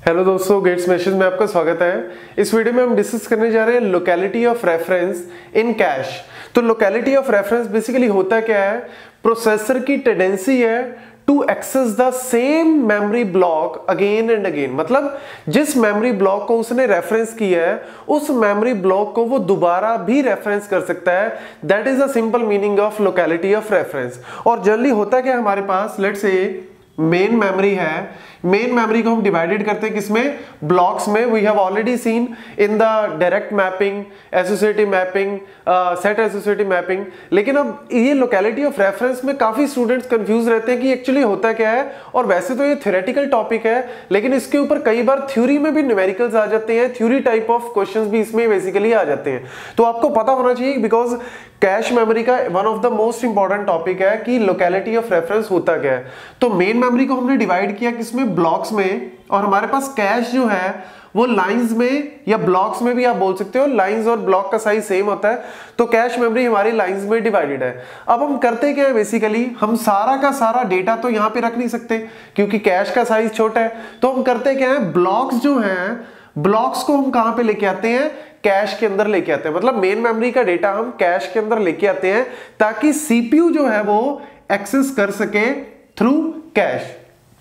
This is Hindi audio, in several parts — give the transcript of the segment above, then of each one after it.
हेलो दोस्तों, गेट्स मैसेज में आपका स्वागत है। इस वीडियो में हम डिस्कस करने जा रहे हैं locality of reference in cache. तो लोकेलिटी ऑफ रेफरेंस बेसिकली होता क्या है, प्रोसेसर की टेंडेंसी है to access the same memory block again and again. मतलब जिस मेमोरी ब्लॉक को उसने रेफरेंस किया है उस मेमोरी ब्लॉक को वो दोबारा भी रेफरेंस कर सकता है। That is the simple meaning of locality of reference. और जनरली होता क्या हमारे पास, लेट्स से मेन मेमोरी है, मेन मेमोरी को हम डिवाइडेड करते हैं किसमें, ब्लॉक्स में। We have already seen in the direct mapping, associative mapping, set associative mapping. लेकिन अब ये लोकेलिटी ऑफ रेफरेंस में काफी स्टूडेंट्स कंफ्यूज रहते हैं कि एक्चुअली होता क्या है। और वैसे तो ये थ्योरेटिकल टॉपिक है, लेकिन इसके ऊपर कई बार थ्योरी में भी न्यूमेरिकल्स आ जाते हैं, थ्योरी टाइप ऑफ क्वेश्चंस भी इसमें बेसिकली आ जाते हैं। तो आपको पता होना चाहिए, बिकॉज कैश मेमोरी का one of the most important topic है कि लोकेलिटी ऑफ रेफरेंस होता क्या है। तो मेन मेमोरी को हमने डिवाइड किया किसमें, ब्लॉक्स में। और हमारे पास कैश जो है वो लाइंस में या ब्लॉक्स में भी आप बोल सकते हो, लाइंस और ब्लॉक का साइज सेम होता है। तो कैश मेमोरी हमारी लाइंस में डिवाइडेड है। अब हम करते क्या है, बेसिकली हम सारा का सारा डेटा तो यहां पे रख नहीं सकते क्योंकि कैश का साइज छोटा है। तो हम करते क्या है, ब्लॉक्स जो हैं, ब्लॉक्स को हम कहां पे लेके आते हैं, कैश के अंदर लेके आते हैं। मतलब मेन मेमोरी का डेटा हम कैश के अंदर लेके आते हैं ताकि सीपीयू जो है वो एक्सेस कर सके थ्रू कैश।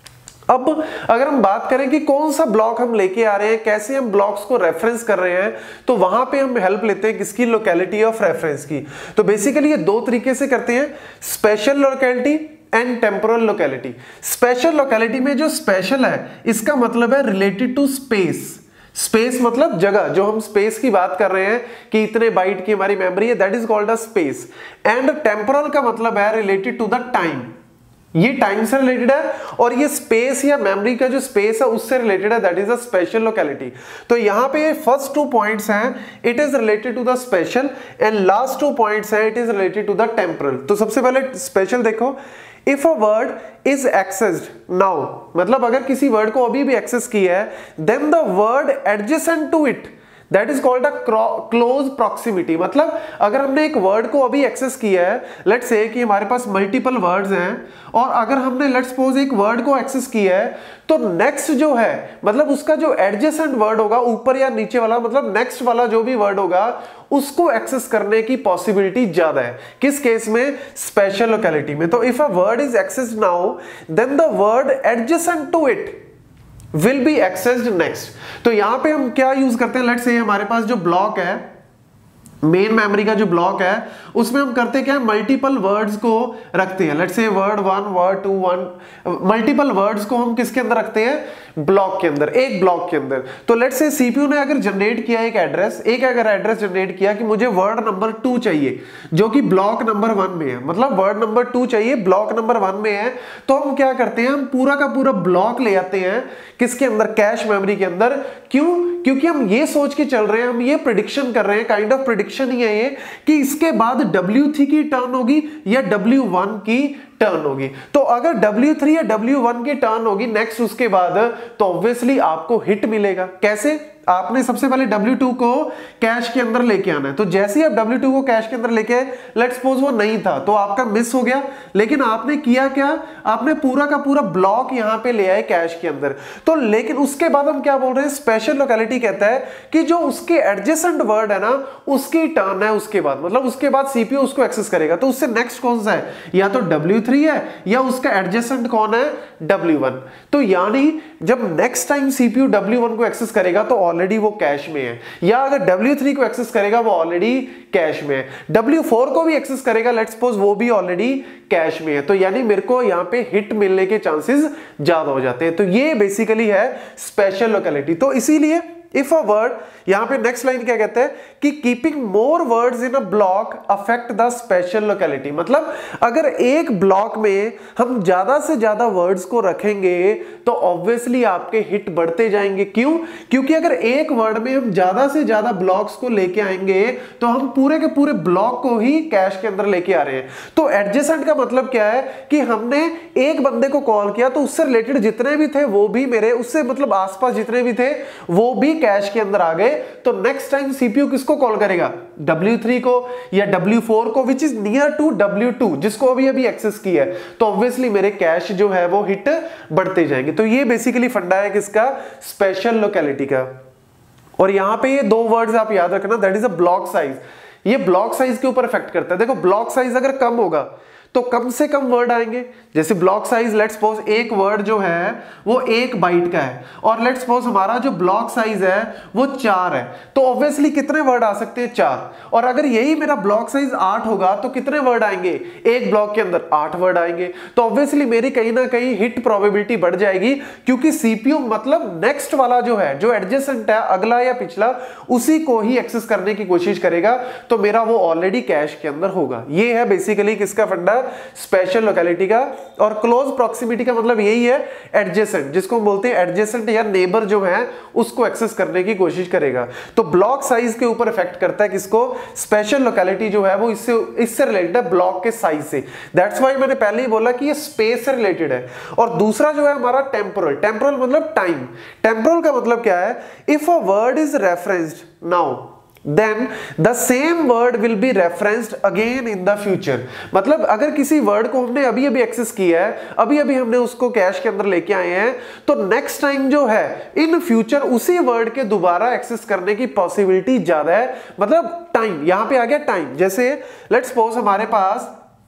अब अगर हम बात करें कि कौन सा ब्लॉक हम लेके आ रहे हैं, कैसे हम ब्लॉक्स को रेफरेंस कर रहे हैं, तो वहां पे हम हेल्प लेते हैं किसकी, लोकेलिटी ऑफ रेफरेंस की। तो बेसिकली ये दो तरीके से करते हैं, spatial locality and temporal locality. Spatial locality में जो स्पेशल है इसका मतलब है रिलेटेड टू स्पेस। स्पेस मतलब जगह, जो हम स्पेस की बात कर रहे हैं कि इतने बाइट की हमारी मेमोरी है, that is called a space. And temporal का मतलब है रिलेटेड टू द टाइम, ये टाइम से रिलेटेड है। और ये स्पेस या मेमोरी का जो स्पेस है उससे रिलेटेड है, that is a spatial locality. तो यहां पे फर्स्ट 2 पॉइंट्स हैं, it is related to the spatial, and last 2 points हैं, it is related to the temporal. तो सबसे पहले स्पेशल देखो, if a word is accessed now, मतलब अगर किसी वर्ड को अभी भी एक्सेस किया है, then the word adjacent to it, that is called a close proximity. मतलब अगर हमने एक वर्ड को अभी एक्सेस किया है, लेट्स से कि हमारे पास मल्टीपल वर्ड्स हैं, और अगर हमने लेट्स सपोज एक वर्ड को एक्सेस किया है, तो नेक्स्ट जो है मतलब उसका जो एडजेसेंट वर्ड होगा, ऊपर या नीचे वाला, मतलब नेक्स्ट वाला जो भी वर्ड होगा उसको एक्सेस करने की पॉसिबिलिटी ज्यादा है। किस केस में, स्पेशल लोकेलिटी में। तो if a word is accessed now, then the word adjacent to it will be accessed next। तो यहां पे हम क्या यूज करते हैं, लेट्स से हमारे पास जो ब्लॉक है, मेन मेमोरी का जो ब्लॉक है, उसमें हम करते क्या है, मल्टीपल वर्ड्स को रखते हैं। Let's say word 1, word 2, 1, multiple words को हम किसके अंदर रखते हैं, ब्लॉक के अंदर, एक ब्लॉक के अंदर। तो लेट्स से सीपीयू ने अगर जनरेट किया एक एड्रेस, अगर एड्रेस जनरेट किया कि मुझे वर्ड नंबर 2 चाहिए जो कि ब्लॉक नंबर 1 में है, मतलब वर्ड नंबर 2 चाहिए ब्लॉक नंबर 1 में है, तो हम क्या करते हैं, हम पूरा का पूरा ब्लॉक ले आते हैं किसके अंदर, कैश मेमोरी के अंदर। क्यों, क्योंकि हम ये सोच के चल रहे हैं, हम ये प्रेडिक्शन कर रहे हैं, काइंड ऑफ प्रेडिक्शन ही है ये, कि इसके बाद W3 की टर्न होगी या W1 की टर्न होगी। तो अगर W3 या W1 की टर्न होगी नेक्स्ट उसके बाद, तो ऑब्वियसली आपको हिट मिलेगा। कैसे, आपने सबसे पहले W2 को कैश के अंदर लेके आना है। तो जैसे ही आप W2 को कैश के अंदर लेके आए, लेट्स सपोज वो नहीं था तो आपका मिस हो गया, लेकिन आपने किया क्या, आपने पूरा का पूरा ब्लॉक यहां पे ले आए कैश के अंदर। तो लेकिन उसके बाद हम क्या बोल रहे हैं, स्पेशल लोकेलिटी कहता है कि जो उसके एडजेसेंट वर्ड है ना, उसकी टर्न है उसके बाद, मतलब उसके बाद सीपीयू उसको एक्सेस करेगा। तो उससे नेक्स्ट कौन सा है, या तो W3 है या उसका एडजेसेंट कौन है, W1। तो यानी जब नेक्स्ट टाइम सीपीयू W1 को एक्सेस करेगा तो ऑलरेडी वो कैश में है, या अगर W3 को एक्सेस करेगा वो ऑलरेडी कैश में है, W4 को भी एक्सेस करेगा लेट्स सपोज वो भी ऑलरेडी कैश में है। तो यानी मेरे को यहां पे हिट मिलने के चांसेस ज्यादा हो जाते हैं। तो ये बेसिकली है स्पेशल लोकेलिटी। तो इसीलिए इफ अ वर्ड, यहां पे नेक्स्ट लाइन क्या कहते हैं कि keeping more words in a block affect the spatial locality. मतलब अगर एक ब्लॉक में हम ज्यादा से ज्यादा वर्ड्स को रखेंगे तो ऑब्वियसली आपके हिट बढ़ते जाएंगे। क्यों, क्योंकि अगर एक वर्ड में हम ज्यादा से ज्यादा ब्लॉक्स को लेके आएंगे तो हम पूरे के पूरे ब्लॉक को ही कैश के अंदर लेके आ रहे हैं। तो एडजेसेंट का मतलब क्या है कि हमने एक बंदे को कॉल किया तो उससे रिलेटेड जितने भी थे वो भी मेरे, उससे मतलब आसपास जितने भी थे वो भी कैश के अंदर आ गए तो नेक्स्ट टाइम सीपीयू किसको कॉल करेगा, W3 को या W4 को, which is near to W2 जिसको अभी अभी एक्सेस किया है, तो ऑब्वियसली मेरे कैश जो है वो हिट बढ़ते जाएंगे। तो ये बेसिकली फंडा है किसका, स्पेशल लोकेलिटी का। और यहां पे ये दो वर्ड्स आप याद रखना, that is a block size. ये ब्लॉक साइज के ऊपर इफेक्ट करता है। देखो ब्लॉक साइज अगर कम होगा तो कम से कम वर्ड आएंगे। जैसे ब्लॉक साइज लेट्स सपोज एक वर्ड जो है वो 1 बाइट का है और लेट्स सपोज हमारा जो ब्लॉक साइज है वो 4 है, तो ऑब्वियसली कितने वर्ड आ सकते हैं, 4। और अगर यही मेरा ब्लॉक साइज 8 होगा तो कितने वर्ड आएंगे, एक ब्लॉक के अंदर 8 वर्ड आएंगे। तो ऑब्वियसली मेरी कहीं ना कहीं हिट प्रोबेबिलिटी बढ़ जाएगी, क्योंकि सीपीयू मतलब नेक्स्ट वाला जो है, जो एडजेसेंट है, अगला या पिछला, उसी को ही एक्सेस करने की कोशिश करेगा, तो मेरा वो ऑलरेडी कैश के अंदर होगा। ये है बेसिकली किसका फंडा, स्पेशल लोकेलिटी का। और क्लोज प्रॉक्सिमिटी का मतलब यही है, एडजेसेंट, जिसको हम बोलते हैं एडजेसेंट या नेबर जो है उसको एक्सेस करने की कोशिश करेगा। तो ब्लॉक साइज के ऊपर इफेक्ट करता है किसको, स्पेशल लोकेलिटी जो है वो इससे रिलेटेड है, ब्लॉक के साइज से। दैट्स व्हाई मैंने पहले ही बोला कि ये स्पेस से रिलेटेड है। और दूसरा जो है हमारा टेम्पोरल। टेम्पोरल मतलब टाइम। टेम्पोरल का मतलब क्या है, if a word is referenced now then the same word will be referenced again in the future। मतलब अगर किसी वर्ड को हमने अभी अभी एक्सेस किया है, अभी अभी हमने उसको कैश के अंदर लेके आए हैं, तो नेक्स्ट टाइम जो है इन फ्यूचर उसी वर्ड के दोबारा एक्सेस करने की पॉसिबिलिटी ज्यादा है। मतलब टाइम, यहां पे आ गया टाइम। जैसे लेट्स सपोज हमारे पास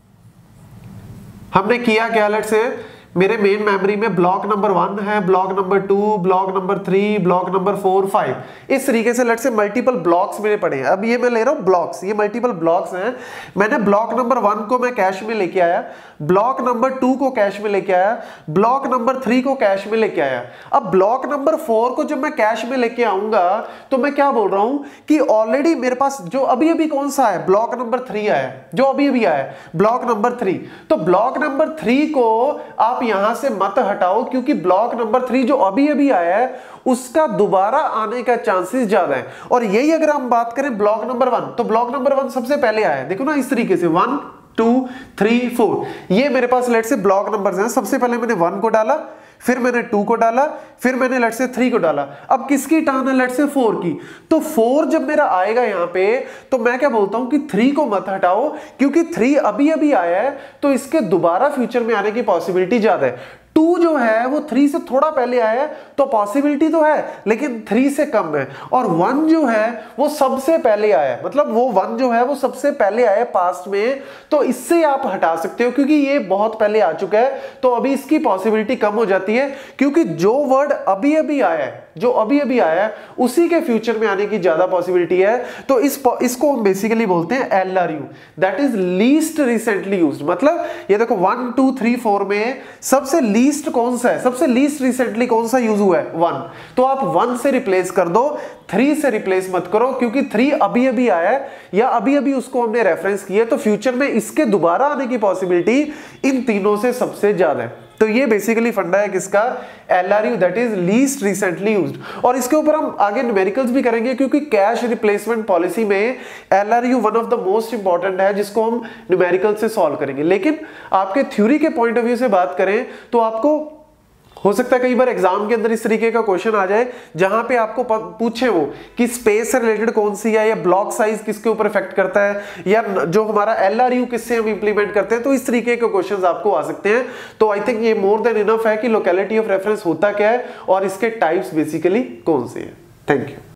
हमने किया क्या, लेट्स से मेरे मेन मेमोरी में ब्लॉक नंबर 1 है, block number 2, block number 3, block number 4, 5, इस तरीके से लेट्स से मल्टीपल ब्लॉक्स मेरे पड़े हैं। अब ये मैं ले रहा हूं ब्लॉक्स, ये मल्टीपल ब्लॉक्स हैं। मैंने ब्लॉक नंबर 1 को मैं कैश में लेके आया, ब्लॉक नंबर 2 को कैश में लेके आया, ब्लॉक नंबर 3 को कैश में लेके आया। अब ब्लॉक नंबर 4 को जब मैं कैश में लेके आऊंगा तो मैं क्या बोल रहा हूं कि ऑलरेडी मेरे पास जो अभी अभी कौन सा है, ब्लॉक नंबर 3 आया, जो अभी अभी आया ब्लॉक नंबर 3। तो ब्लॉक नंबर 3 को आप यहां से मत हटाओ, क्योंकि ब्लॉक नंबर 3 जो अभी अभी आया है उसका दोबारा आने का चांसेस ज्यादा है। और यही अगर हम बात करें ब्लॉक नंबर 1, तो ब्लॉक नंबर 1 सबसे पहले आया है। देखो ना इस तरीके से 1 2 3 4, ये मेरे पास लेट से ब्लॉक नंबर्स हैं। सबसे पहले मैंने 1 को डाला, फिर मैंने 2 को डाला, फिर मैंने लेट से 3 को डाला। अब किसकी टर्न है, लेट से 4 की। तो 4 जब मेरा आएगा यहां पे, तो मैं क्या बोलता हूं कि 3 को मत हटाओ, क्योंकि 3 अभी अभी आया है तो इसके दोबारा फ्यूचर में आने की पॉसिबिलिटी ज्यादा है। 2 जो है वो 3 से थोड़ा पहले आया है तो पॉसिबिलिटी तो है, लेकिन 3 से कम है। और 1 जो है वो सबसे पहले आया है, मतलब वो 1 जो है वो सबसे पहले आया है पास्ट में, तो इससे आप हटा सकते हो क्योंकि ये बहुत पहले आ चुका है। तो अभी इसकी पॉसिबिलिटी कम हो जाती है, क्योंकि जो वर्ड अभी अभी आया है, जो अभी अभी आया है उसी के फ्यूचर में आने की ज्यादा पॉसिबिलिटी है। तो इसको हम बेसिकली बोलते हैं LRU, that is least recently used. मतलब ये देखो 1 2 3 4 में सबसे लीस्ट कौन सा है, सबसे लीस्ट रिसेंटली कौन सा यूज हुआ है, 1। तो आप 1 से रिप्लेस कर दो, 3 से रिप्लेस मत करो, क्योंकि 3 अभी अभी आया है या अभी अभी उसको हमने रेफरेंस किया, तो फ्यूचर में इसके दोबारा आने की पॉसिबिलिटी इन तीनों से सबसे ज्यादा है। तो ये बेसिकली फंडा है किसका, LRU, that is least recently used. और इसके ऊपर हम आगे न्यूमेरिकल्स भी करेंगे, क्योंकि कैश रिप्लेसमेंट पॉलिसी में LRU one of the most important है, जिसको हम न्यूमेरिकल से सॉल्व करेंगे। लेकिन आपके थ्योरी के पॉइंट ऑफ व्यू से बात करें तो आपको हो सकता है कई बार एग्जाम के अंदर इस तरीके का क्वेश्चन आ जाए जहां पे आपको पूछे वो कि स्पेस से रिलेटेड कौन सी है, या ब्लॉक साइज किसके ऊपर इफेक्ट करता है, या जो हमारा LRU किससे हम इंप्लीमेंट करते हैं। तो इस तरीके के क्वेश्चंस आपको आ सकते हैं। तो आई थिंक ये मोर देन इनफ है कि लोकेलिटी ऑफ रेफरेंस होता क्या है और इसके टाइप्स बेसिकली कौन से हैं। Thank you.